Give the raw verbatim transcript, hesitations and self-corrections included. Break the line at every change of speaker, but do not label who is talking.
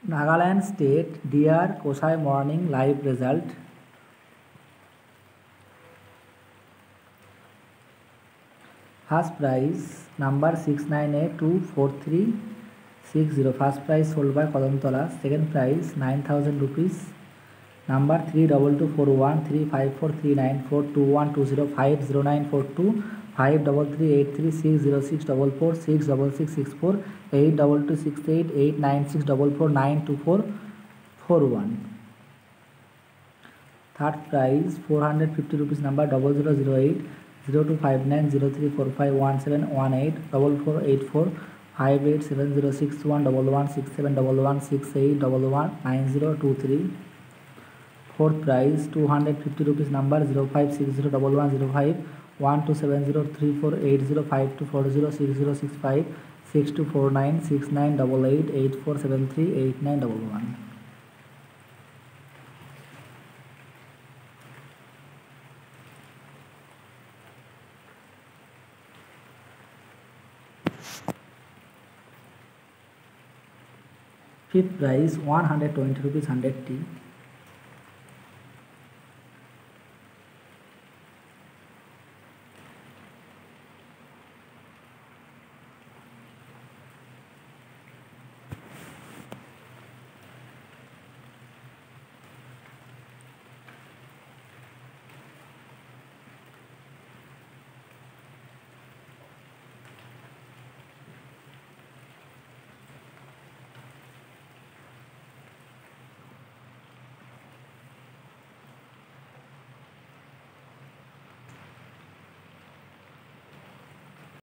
Nagaland State Deer Kosai Morning live result. First prize number six nine eight two four three six zero. First prize sold by Kodamtola. Second prize nine thousand rupees. Number three double two four one three five four three nine four two one two zero five zero nine four two five double three eight three six zero six double four six double six six four eight double two six eight eight nine six double four nine two four four one. Third prize four hundred fifty rupees. Number double zero zero eight zero two five nine zero three four five one seven one eight double four eight four five eight seven zero six one double one six seven double one six eight double one nine zero two three. Fourth prize two hundred fifty rupees. Number zero five six zero one one zero five one two seven zero three four eight zero five two four zero six zero six five six two four nine six nine double eight eight four seven three eight nine double one. Fifth prize one hundred twenty rupees one hundred T.